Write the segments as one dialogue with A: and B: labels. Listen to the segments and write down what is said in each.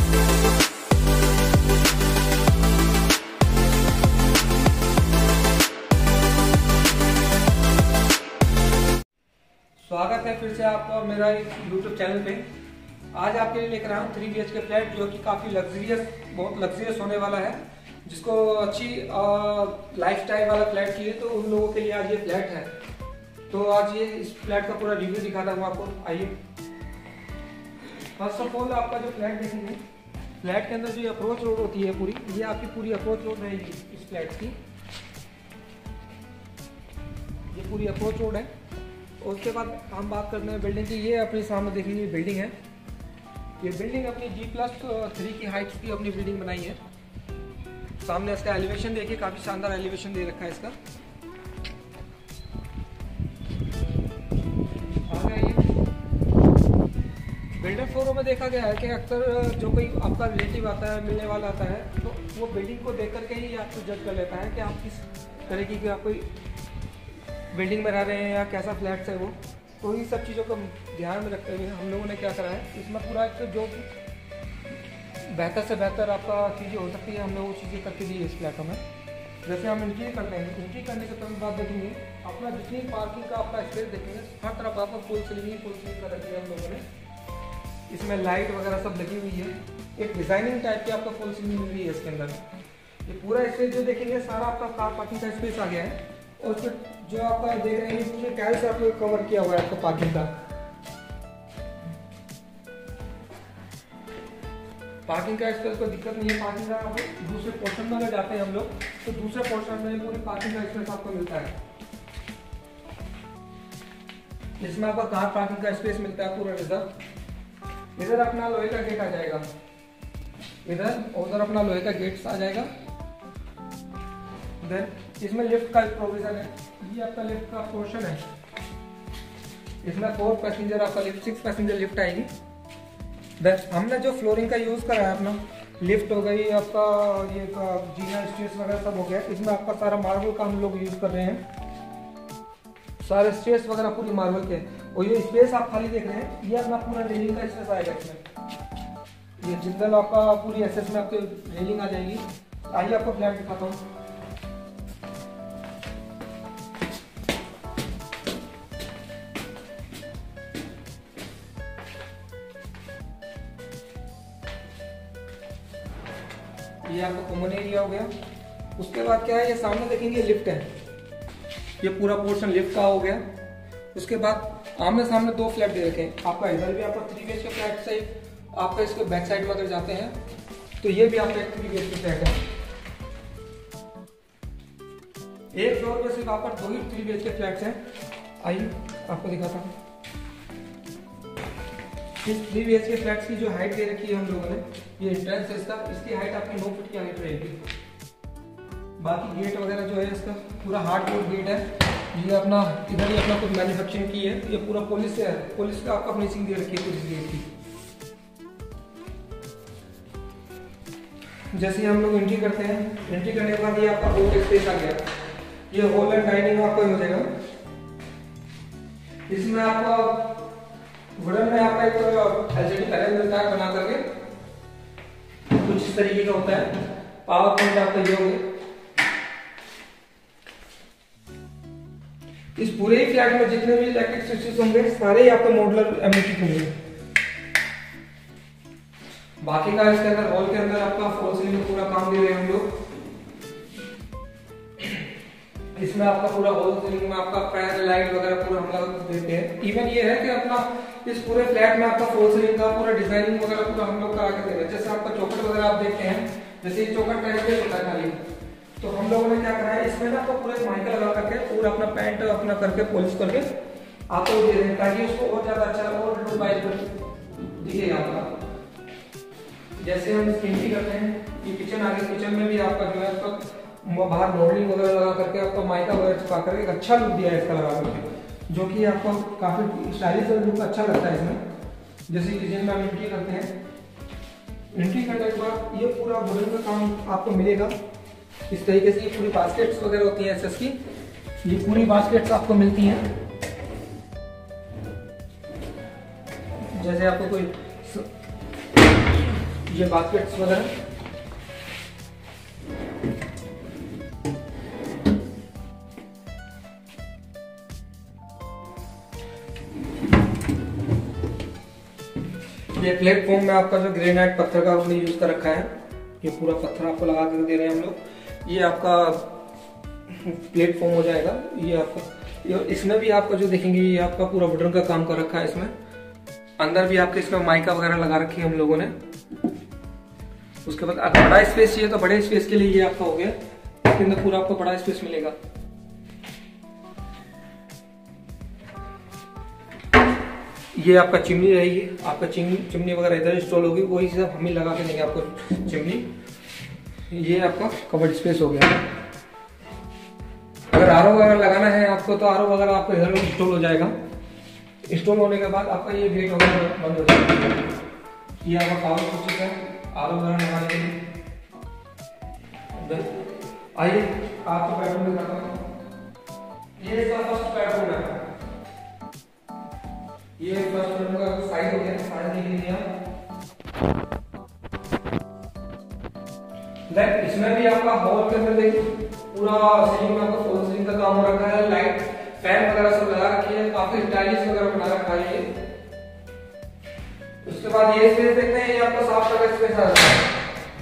A: स्वागत है फिर से आपका मेरा YouTube चैनल पे। आज आपके लिए लेकर आया हूँ 3 BHK फ्लैट, जो कि काफ़ी लग्जरियस, बहुत लग्जरियस होने वाला है। जिसको अच्छी लाइफस्टाइल वाला फ्लैट चाहिए तो उन लोगों के लिए आज ये फ्लैट है। तो आज ये इस फ्लैट का पूरा रिव्यू दिखाता हूँ आपको। आइए, फर्स्ट ऑफ ऑल आपका जो फ्लैट देखेंगे, फ्लैट के अंदर जो अप्रोच रोड होती है पूरी, ये आपकी पूरी अप्रोच रोड रहेगी इस फ्लैट की। ये पूरी अप्रोच रोड है। उसके बाद हम बात करते हैं बिल्डिंग की। ये अपने सामने देखिए बिल्डिंग है। ये बिल्डिंग अपनी G+3 की हाइट की अपनी बिल्डिंग बनाई है। सामने इसका एलिवेशन देखिए, काफ़ी शानदार एलिवेशन दे रखा है इसका। बिल्डर फोरों में देखा गया है कि अक्सर जो कोई आपका रिलेटिव आता है, मिलने वाला आता है, तो वो बिल्डिंग को देख करके ही आपको जज कर लेता है कि आप किस तरीके की आप कोई बिल्डिंग में रह रहे हैं या कैसा फ्लैट है वो। तो इन सब चीज़ों को ध्यान में रखते हुए हम लोगों ने क्या करा है, इसमें पूरा एक जो बेहतर से बेहतर आपका चीज़ें हो सकती है, हमने वो चीज़ें करके दी है इस फ्लैटों में। जैसे हम एंट्री करते हैं, एंट्री करने के तुरंत बाद देखेंगे अपना जितनी पार्किंग का आपका स्पेस देखेंगे, हर तरफ आपको फुल सीलिंग कर रखी है हम लोगों ने। इसमें लाइट वगैरह सब लगी हुई है। एक डिज़ाइनिंग टाइप की आपका फुल सीलिंग मिल रही है इसके अंदर। ये पूरा स्पेस जो देखेंगे सारा आपका कार पार्किंग का स्पेस आ गया है। और फिर जो आप देख रहे हैं पूरे टाइल्स आपको कवर किया हुआ है आपका पार्किंग का। पार्किंग का स्पेस कोई दिक्कत नहीं है। पार्किंग का आप दूसरे पोर्शन में अगर जाते हैं हम लोग, तो दूसरे पोर्शन में पूरी पार्किंग का स्पेस आपको मिलता है। इसमें आपका कार पार्किंग का स्पेस मिलता है पूरा रिजर्व। इधर अपना लोहे का गेट आ जाएगा, इधर उधर अपना लोहे का गेट आ जाएगा। इसमें लिफ्ट का प्रोविजन है। ये आपका लिफ्ट का पोर्शन है। इसमें 4 पैसेंजर आपका लिफ्ट, 6 पैसेंजर लिफ्ट आएगी। हमने जो फ्लोरिंग का यूज करा है अपना, लिफ्ट हो गई आपका, ये जीना स्टेयर्स वगैरह सब हो गया। इसमें आपका सारा मार्बल का हम लोग यूज कर रहे हैं। सारे स्टेयर्स वगैरह पूरी मार्बल के। और ये स्पेस आप खाली देख रहे हैं, ये अपना पूरा रेलिंग का स्पेस आएगा इसमें। ये जिंदल आपका पूरी एसएस में आपकी रेलिंग आ जाएगी। आइए आपको फ्लैट दिखाता हूँ। ये आपका कॉमन एरिया हो गया। उसके बाद क्या है, ये सामने देखेंगे लिफ्ट है। ये पूरा पोर्शन लिफ्ट का हो गया। उसके बाद आमने सामने 2 फ्लैट दे रखे हैं। आपका इधर भी आपका 3 BHK फ्लैट से आपका इसके बैक साइड में अगर जाते हैं तो ये भी आपका एक 3 BHK फ्लैट है। एक फ्लोर पे सिर्फ आपका 2 ही 3 BHK फ्लैट्स हैं। आइए आपको दिखाता हूँ। इस 3 BHK फ्लैट्स की जो हाइट दे रखी है हम लोगों ने, ये एंट्रेंस है इसका, इसकी हाइट आपकी 9 फीट की हाइट रहेगी। बाकी गेट वगैरह जो है इसका पूरा हार्डवुड गेट है। ये अपना इधर ही अपना कुछ मैन्युफैक्चरिंग की है। ये पूरा पुलिस से है, पुलिस का आपका फिनिशिंग दे रखी है पुलिस गेट की। जैसे हम लोग एंट्री करते हैं, एंट्री करने के बाद ये आपका हॉल स्पेस आ गया। ये हॉल एंड डाइनिंग आपका हो जाएगा। इसमें आपका वुडन में आपका एक LCD पैनल मिलता है बना करके, कुछ इस तरीके का होता है। पावर पॉइंट आपका ये हो गया। इस पूरे ही फ्लैट में जितने भी इलेक्ट्रिक स्विचेस होंगे सारे ही आपको मॉड्यूलर एमिटी होंगे। बाकी का इसके अंदर हॉल के अंदर आपका फॉल सीलिंग में पूरा काम दे रहे हैं हम लोग। इसमें आपका पूरा हॉल सीलिंग में आपका फैन लाइट वगैरह पूरा हम लोग देते हैं। इवन ये है कि अपना इस पूरे फ्लैट में आपका फॉल सीलिंग का पूरा डिजाइनिंग वगैरह पूरा हम लोग करा के दे रहे हैं। जैसे आपका चौखट वगैरह आप देखते हैं, जैसे ये चौखट टाइप के होता है खाली, तो हम लोगों ने क्या करा है, इसमें ना आपको पूरा माइका लगा करके पूरा अपना पेंट अपना करके पॉलिश करके आपको दे रहे हैं, ताकि उसको और ज्यादा अच्छा और दिखेगा आपका। जैसे हम पेंटिंग करते हैं, ये किचन आ गया। किचन में भी आपका जो है उसका बाहर मॉडलिंग वगैरह लगा करके आपको माइका वगैरह छुपा करके एक अच्छा लुक दिया है इसका लगा करके, जो कि आपको काफी स्टाइलिश लुक अच्छा लगता है इसमें। जैसे किचन में हम एंट्री करते हैं, एंट्री करने के बाद ये पूरा वुडन का काम आपको मिलेगा इस तरीके से। ये पूरी बास्केट्स वगैरह होती हैं एसएस की, ये पूरी बास्केट्स आपको मिलती हैं। जैसे आपको कोई ये बास्केट्स वगैरह, ये प्लेटफॉर्म में आपका जो ग्रेनाइट पत्थर का हमने यूज कर रखा है, ये पूरा पत्थर आपको लगा कर दे रहे हैं हम लोग। ये आपका प्लेटफॉर्म हो जाएगा। ये आपका, इसमें भी आपका जो देखेंगे ये आपका पूरा वुडन का काम कर रखा है। इसमें अंदर भी आपके इसमें माइका वगैरह लगा रखी है हम लोगों ने। उसके बाद अगर बड़ा स्पेस चाहिए तो बड़े स्पेस के लिए ये आपका हो गया, इसके अंदर पूरा आपको बड़ा स्पेस मिलेगा। ये आपका चिमनी रहेगी, आपका चिमनी वगैरह इधर इंस्टॉल होगी, वही सब हम ही लगा के देंगे आपको चिमनी। ये आपका कवर्ड स्पेस हो गया। अगर आरओ वगैरह लगाना है आपको तो आरओ वगैरह आपको इधर इंस्टॉल हो जाएगा। इंस्टॉल होने के बाद आपका ये गेट वगैरह बंद हो जाएगा। ये आपका पावर स्विच है आरओ वगैरह लगाने के लिए। आइए आपको बेडरूम दिखाता हूँ। ये इसका फर्स्ट बेडरूम है। ये फर्स्ट बेडरूम का साइज हो गया 3.5 इंच। देन इसमें भी आपका हॉल के अंदर देखिए पूरा सीलिंग में आपका फॉल सीलिंग का काम हो रखा है। लाइट फैन वगैरह सब लगा रखी है, काफी स्टाइलिश वगैरह बना रखा है ये। उसके बाद ये स्पेस देखते हैं, ये आपका साफ का स्पेस आ जाता है।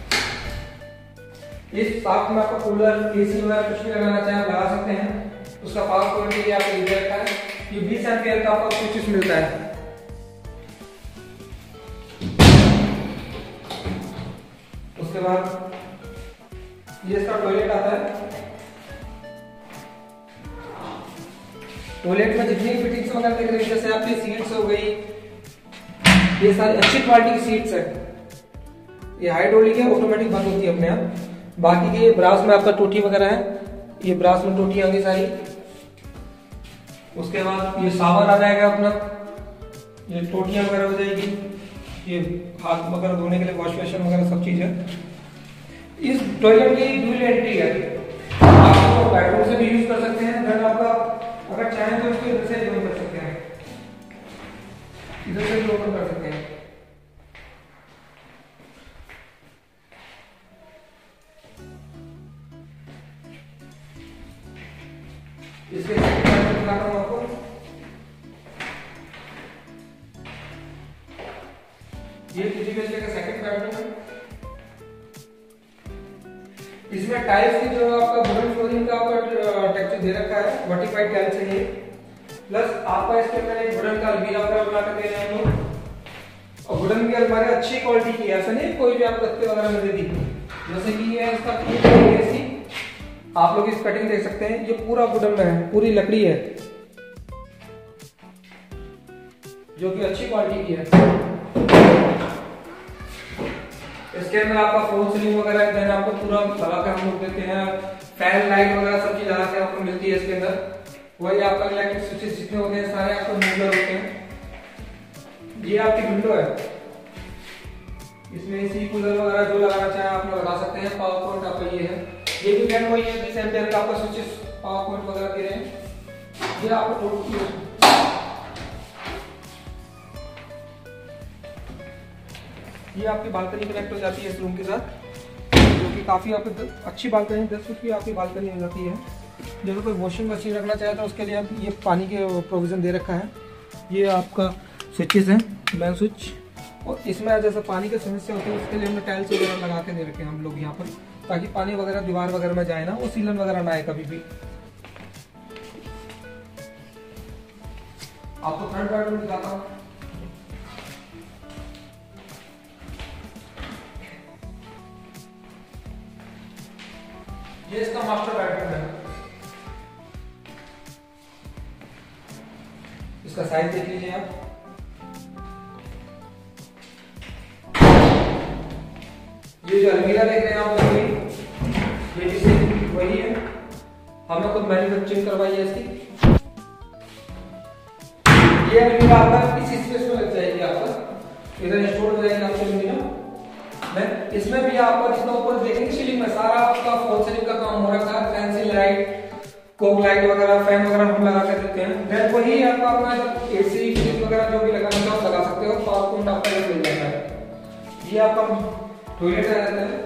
A: इस साफ में आपका कूलर एसी वगैरह कुछ भी लगाना चाहे आप लगा सकते हैं। उसका पावर पॉइंट भी आपको दे रखा है। ये 20 एम्पीयर का आपको स्विच मिलता है। उसके बाद ये इसका टॉयलेट आता है। टॉयलेट में जितनी फिटिंग्स वगैरह देख रहे हैं, जैसे आपकी सीट्स हो गई, ये सारी अच्छी क्वालिटी की सीट्स है। ये हाइड्रोलिक है, ऑटोमेटिक बंद होती है अपने आप। बाकी के ब्रास में आपका टोटी वगैरह है, ये ब्रास में टोटी आएंगी सारी। उसके बाद ये सावर आ जाएगा अपना, ये टोटियां वगैरह हो जाएगी। ये हाथ वगैरह धोने के लिए वॉश बेसिन वगैरह सब चीज है। इस टॉयलेट की ड्यूल एंट्री है, आप बेडरूम से भी यूज कर सकते हैं। देन आपका अगर चाहें तो इसको इधर से भी ओपन कर सकते हैं, इधर से भी ओपन कर सकते हैं। इसके दिखाता हूं आपको। ये पीजीपीएससी का सेकंड बेडरूम है। इसमें टाइल्स की जो आपका वुडन फ्लोरिंग का आपका टेक्सचर दे रखा है, वर्टिफाइड टाइल्स है ये। प्लस आपका इसके अंदर एक वुडन का अलमीरा वगैरह बना के दे रहे हैं हम लोग। और वुडन की अलमारी अच्छी क्वालिटी की है, ऐसा नहीं कोई भी आप गत्ते वगैरह में दे दी। जैसे कि ये इसका ऐसी आप लोग इस कटिंग देख सकते हैं, ये पूरा वुडन में है, पूरी लकड़ी है जो कि अच्छी क्वालिटी की है। इसके अंदर आपका फॉल सीलिंग वगैरह देन आपको पूरा लगा के हम लोग देते हैं। फैन लाइट वगैरह सब चीज लगा के आपको मिलती है इसके अंदर। वही आपका इलेक्ट्रिक स्विचेस जितने होते हैं सारे आपको मॉड्यूलर होते हैं। ये आपकी विंडो है, इसमें एसी कूलर वगैरह जो लगाना चाहे आप लोग लगा सकते हैं। पावर पॉइंट आपका ये है, ये भी फैन वही है 20 एम्पीयर का आपका स्विचेस पावर पॉइंट वगैरह दे रहे हैं। ये आपको ये आपकी बालकनी कनेक्ट हो जाती है इस रूम के साथ, जो कि काफी आपकी अच्छी बालकनी 10 फुट की आपकी बालकनी हो जाती है। जैसे कोई वॉशिंग मशीन रखना चाहे तो उसके लिए आप ये पानी के प्रोविजन दे रखा है। ये आपका स्विचेस है, मेन स्विच। और इसमें जैसे पानी की समस्या होती है उसके लिए हमने टाइल्स वगैरह लगा के दे रखे हैं हम लोग यहाँ पर, ताकि पानी वगैरह दीवार वगैरह में जाए ना, वो सीलन वगैरह ना आए कभी भी। आपको फ्रंट बेडरूम दिखाता हूँ। ये इसका मास्टर बेडरूम है। इसका साइज देख लीजिए आप। ये जो अलमीरा देख रहे हैं आप लोग, ये जिसे वही है, हमने खुद मैन्युफैक्चरिंग करवाई है इसकी। ये अलमीरा आपका इस स्पेस में लग जाएगी, आपका इधर इंस्टॉल हो जाएगी आपकी अलमीरा। इसमें भी आपका जितना ऊपर देखेंगे सीलिंग में सारा आपका फॉल सीलिंग का काम हो रखा है। फैंसी लाइट, कोक लाइट वगैरह, फैन वगैरह हम लगा कर देते हैं। देन वही आपका अपना एसी फ्रिज वगैरह जो भी लगाना चाहो लगा सकते हो। पावर पॉइंट आपका ये मिल जाएगा। ये आपका टॉयलेट आ जाता है,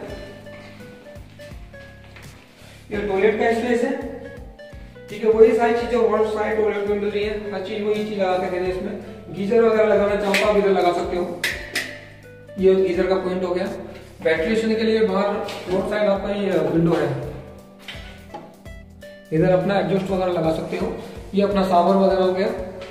A: ये टॉयलेट का स्पेस है। ठीक है, वही सारी चीजें वन साइड टॉयलेट में मिल रही है, हर चीज वही चीज लगा के दे रहे हैं। इसमें गीजर वगैरह लगाना चाहो तो आप इधर लगा सकते हो, ये गीजर का पॉइंट हो गया। वेंटिलेशन के लिए बाहर रोड साइड आपका ये विंडो है, इधर अपना एडजस्ट वगैरह लगा सकते हो। ये अपना शावर वगैरह हो गया।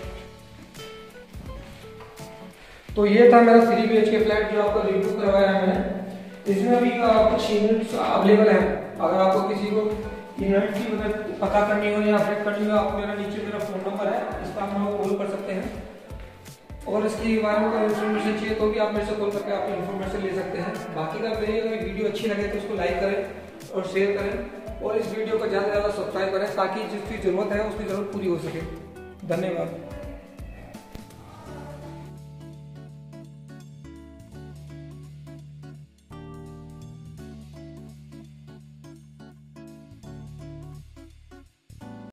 A: तो ये था मेरा 3 BHK फ्लैट जो आपका रिव्यू करवाया है मैंने। इसमें अभी कुछ यूनिट्स अवेलेबल है, अगर आपको किसी को यूनिट की पता करनी हो या अपडेट करनी हो, आप मेरा नीचे मेरा फोन नंबर है, इस पर आप मुझे कॉल कर सकते हैं। और इसके बारे में कोई इन्फॉर्मेशन चाहिए तो भी आप मेरे से कॉल करके आप इन्फॉर्मेशन ले सकते हैं। बाकी का मेरी अगर वीडियो अच्छी लगे तो उसको लाइक करें और शेयर करें, और इस वीडियो को ज़्यादा से ज़्यादा सब्सक्राइब करें ताकि जिसकी ज़रूरत है उसकी ज़रूरत पूरी हो सके। धन्यवाद।